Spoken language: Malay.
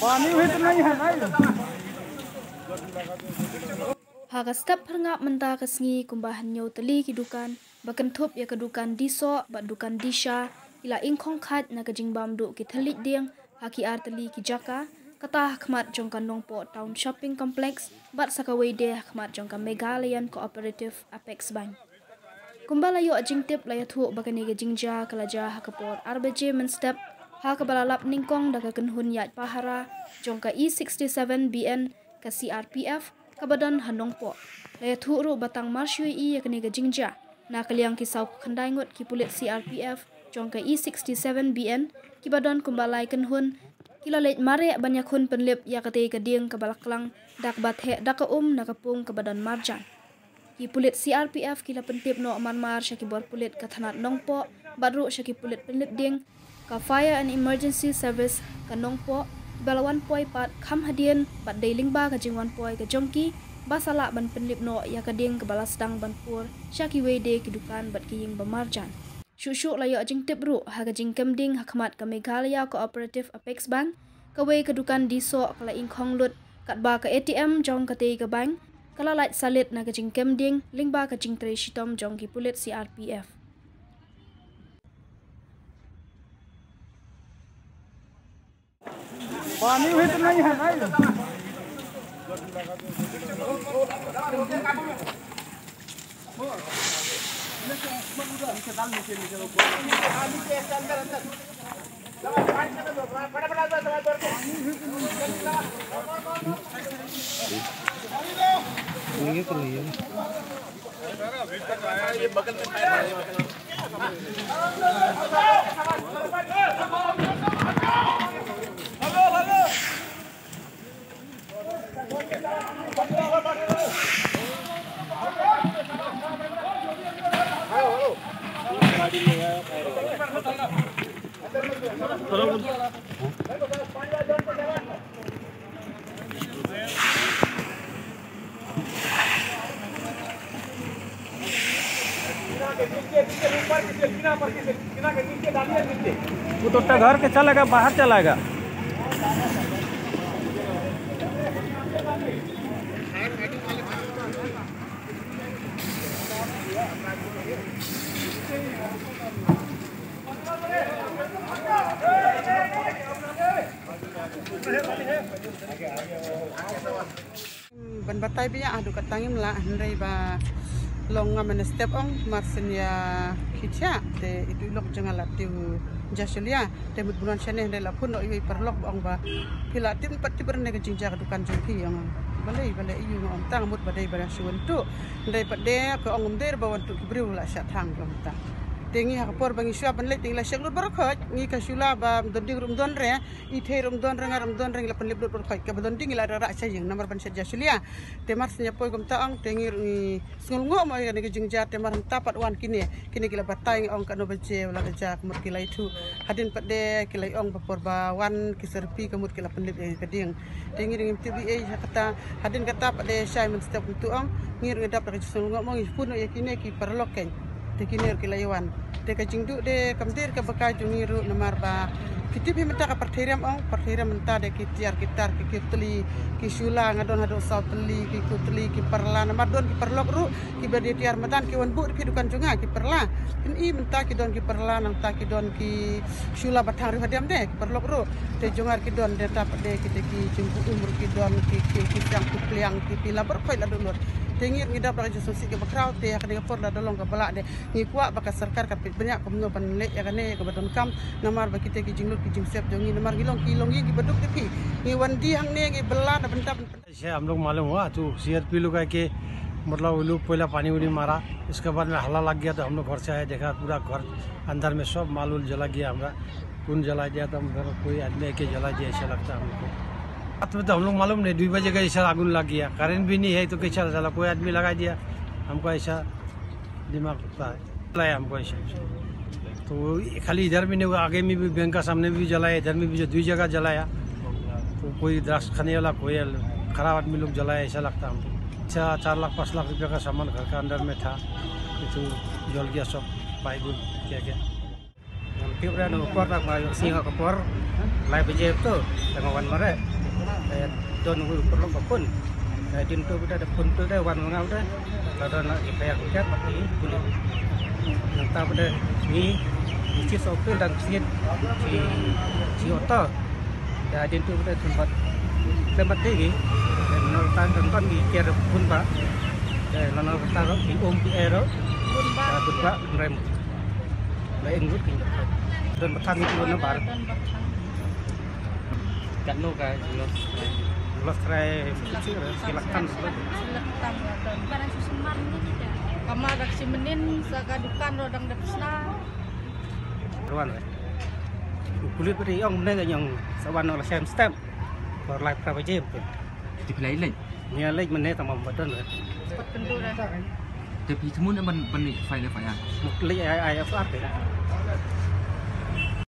पानी हुई तो नहीं है नहीं Haga step perngap menta kesngi kumbahan nyau teli ki dukan bakan thop ya ke dukan diso ba dukan disha ila ingkong khat na ke jingbam du ki thelit ding haki ar teli ki jaka kata khmat jongkan nongpo town shopping complex bat sakawai de khmat jongkan Megalayan Cooperative Apex Bank kumbala yo jingtip la ya thu bakani ke jingja kalaja hakapor arbeje men step ha ka balalap ningkong daga kenhun yat pahara jongka E67 BN ka CRPF kabadan hanongpo la thu ru batang marshui I yakni ga jingja na kaliang ki sau khandai ngot ki pulit CRPF jongka E67 BN ki badan kumbalai kenhun kilalet mare banyak hun penlip yakate ka ding ka balaklang dak bathe dak na kapung kabadan marjan ki pulit CRPF kila pentip no manmar syaki bor pulit ka thanat nongpo badru syaki pulit penlip ding ka fire and emergency service ka nongpo balawan poi pat kham hadian bat deiling ba ka jingwan poi ka jongki basala ban penlip no ya ka ding ka balasdang ban pur syaki wede ki dukan bat ki ying bamarjan shushu la yo jing tibru ha ka jing kemding hakmat ka Meghalaya Cooperative Apex Bank ka we ka dukan diso kala ingkhong lut kat ba ka ATM jong ka te ka bank kala light salit na ka jing kemding lingba ka jing tre shitom jong ki pulit CRPF पानी हुई तो नहीं है नहीं ये तो नहीं है ये बगल में वो तो घर के चलेगा बाहर चलेगा ban batai biya adu katangim la handai ba longa men step ong marsin ya khicha te itu lok jangala tiu jasulia te mut bulan chane handai la pun no i perlok ong ba pila tin patti berne ke jingja dukan jongki yang balai balai yu ngom tang mut badai bara suwen tu ndai pade ko ong der ba wan tu kibriu la sha thang lom ta tengi hakapor bangi syua banlek tingla syaklut barakhat ngi kasula ba donding rum don re I the rum don rengar rum don reng la penlip lut barakhat ka donding ila ra sayeng nomor ban sya jasulia temar snya poi kom taang tengi ngul ngo ma ya ngi jingja temar tapat wan kini kila batai ong ka no baje la ja kemut kila itu hadin pade kila ong bapor ba wan kiserpi kemut kila penlip ka ding tengi ring TBA kata hadin kata pade syai men step tu ong ngir ngedap ka ngul ngo ngi pun ya kini ki perlok ken tekinir kilaywan te kajingdu de kamdir ke bekai jungiru namar ba kitip himta ka partheriam ong partheriam menta de kitiar kitar ki kitli ki shula ngadon hado sautli ki kutli ki perla namar don ki perlok ru ki berde tiar matan ki wan bu ki dukan junga ki perla kin I menta ki don ki perla nang ta ki don ki shula bathang ri hadiam de ki perlok ru te jungar ki don de tap de ki jumpu umur ki don ki jang ki pliang ki pila berkhoi la donor tengir ngidap la jososi ke bakrau te ya kadang por la dolong ka balak de ngi kwa baka sarkar ka banyak ko mno pan le ya kane ka badon kam namar ba kite ki jingluk ki jingsep jongi namar gilong ki baduk te pi ngi wandi hang ne ngi bella na bentap से हम लोग मालूम हुआ तो CRP लोग है कि मतलब वो लोग पहला पानी उनी मारा इसके बाद में हल्ला लग गया तो हम लोग घर से आए देखा पूरा घर अंदर में सब माल उल जला गया हमारा कौन जला दिया तो हम घर कोई आदमी के जला दिया ऐसा लगता है हम लोग रात में तो हम लोग मालूम नहीं 2 बजे का ऐसा आगुन लग गया करेंट भी नहीं है तो कैसा चला कोई आदमी लगा दिया हमको ऐसा दिमाग होता है चलाया हमको ऐसा तो खाली इधर भी नहीं हुआ आगे में भी बैंक का सामने भी जलाया इधर में भी 2 जगह जलाया तो कोई द्राक्ष खाने वाला कोई खराब आदमी लोग जलाया ऐसा लगता हमको अच्छा 4 लाख 5 लाख रुपये का सामान घर का अंदर में था तो जल गया सब पाइप क्या tiup dah nukor tak mau singa kapor, lai beje tu tengah wan mare, don nunggu perlu kapun, din tu kita ada pun tu dah wan ngau dah, kalau nak dipayar kita pakai kulit, nanti pada ni isi sopil dan si oto, din tu pada tempat tinggi, dan nonton nonton di kira pun pak, dan nonton di di aero, pun pak rem. Lain gut king don batang itu na bar kan no ka los try silakan dan barang susuman ni tidak kamar dak simenin sagadukan rodang dapsna ruan kulit beri ong meneng yang sawan olah sem step for life prabaje di play lek ni lek meneng tamam badan Cepat kendur dah. tapi semuaมันไฟเลยไฟอ่ะ lek ai ai apa